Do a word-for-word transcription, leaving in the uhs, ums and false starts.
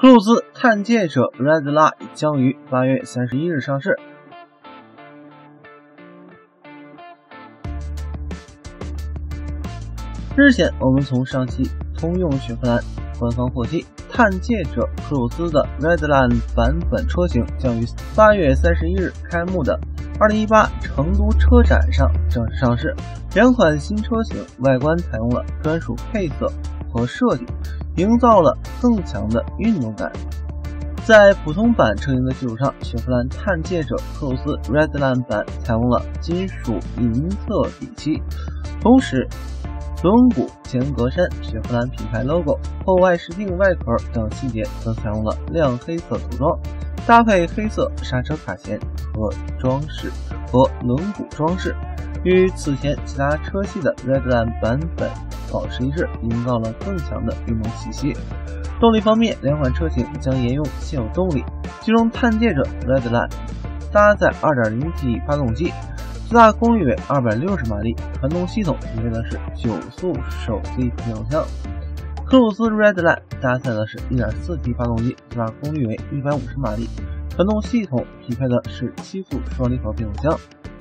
克鲁兹探界者 Redline 将于八月三十一日上市。日前，我们从上汽通用雪佛兰官方获悉，探界者克鲁兹的 Redline 版本车型将于八月三十一日开幕的二零一八成都车展上正式上市。两款新车型外观采用了专属配色和设计，营造了更强的运动感。在普通版车型的基础上，雪佛兰探界者克鲁兹 Redline 版采用了金属银色底漆，同时轮毂、前格栅、雪佛兰品牌 logo、后外视镜外壳等细节则采用了亮黑色涂装，搭配黑色刹车卡钳和装饰和轮毂装饰，与此前其他车系的 Redline 版本保持一致，营造了更强的运动气息。动力方面，两款车型将沿用现有动力，其中探界者 Redline 搭载 二点零 T 发动机，最大功率为二百六十马力，传动系统匹配的是九速手自一体变速箱。克鲁兹 Redline 搭载的是 一点四 T 发动机，最大功率为一百五十马力，传动系统匹配的是七速双离合变速箱。